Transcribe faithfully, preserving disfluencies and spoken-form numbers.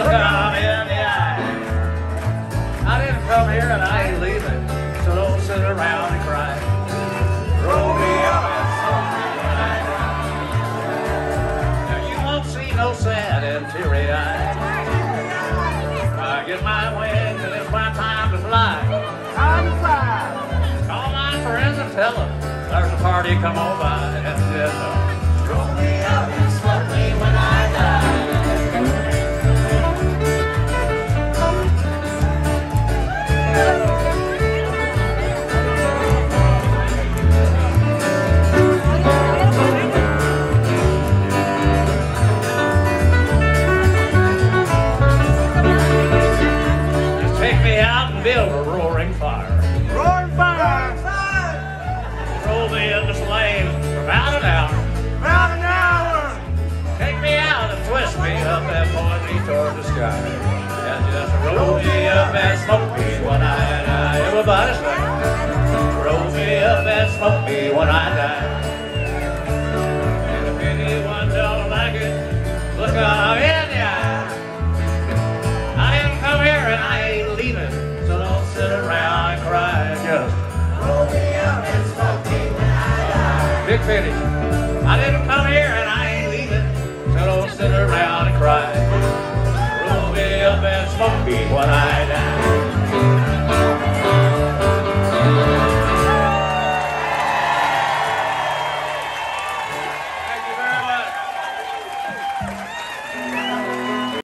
look out in the eye. I didn't come here and I ain't leaving, so don't sit around and cry. Roll me up and smoke me when I die. Now you won't see no sad and teary eyes. I get my wings and it's my time to fly. Time to fly. Call my friends and tell them there's a party, come on by and just uh, roll me up and smoke me when I die. Just take me out and build a roaring fire. Roaring fire. Roll me into flames for about an hour. About an hour. Take me out and twist me up and point me toward the sky. And just roll me up and smoke me when I die. Everybody sing. Roll me up and smoke me when I die. And if anyone don't like it, look out in the eye. I didn't come here and I ain't leaving, so don't sit around and cry. Just roll me up and smoke me when I die. Big finish. I didn't come here and I ain't leaving, so don't sit around and cry. Roll me up and smoke me when I die.